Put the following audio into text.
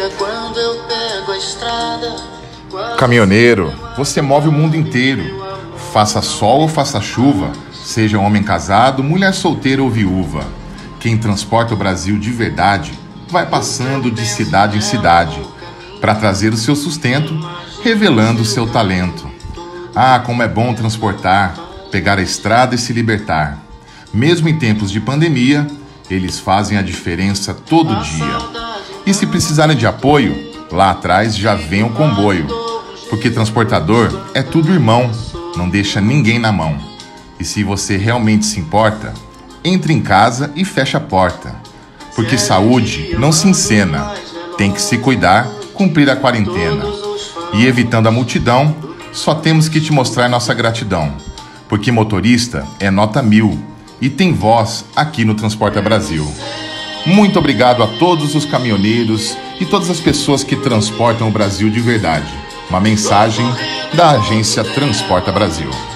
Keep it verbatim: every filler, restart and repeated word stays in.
quando eu pego a estrada. Caminhoneiro, você move o mundo inteiro. Faça sol ou faça chuva, seja homem casado, mulher solteira ou viúva. Quem transporta o Brasil de verdade vai passando de cidade em cidade para trazer o seu sustento, revelando o seu talento. Ah, como é bom transportar, pegar a estrada e se libertar. Mesmo em tempos de pandemia, eles fazem a diferença todo dia. E se precisarem de apoio, lá atrás já vem o comboio. Porque transportador é tudo irmão, não deixa ninguém na mão. E se você realmente se importa, entre em casa e feche a porta. Porque saúde não se encena, tem que se cuidar, cumprir a quarentena. E evitando a multidão, só temos que te mostrar nossa gratidão. Porque motorista é nota mil e tem voz aqui no Transporta Brasil. Muito obrigado a todos os caminhoneiros e todas as pessoas que transportam o Brasil de verdade. Uma mensagem da agência Transporta Brasil.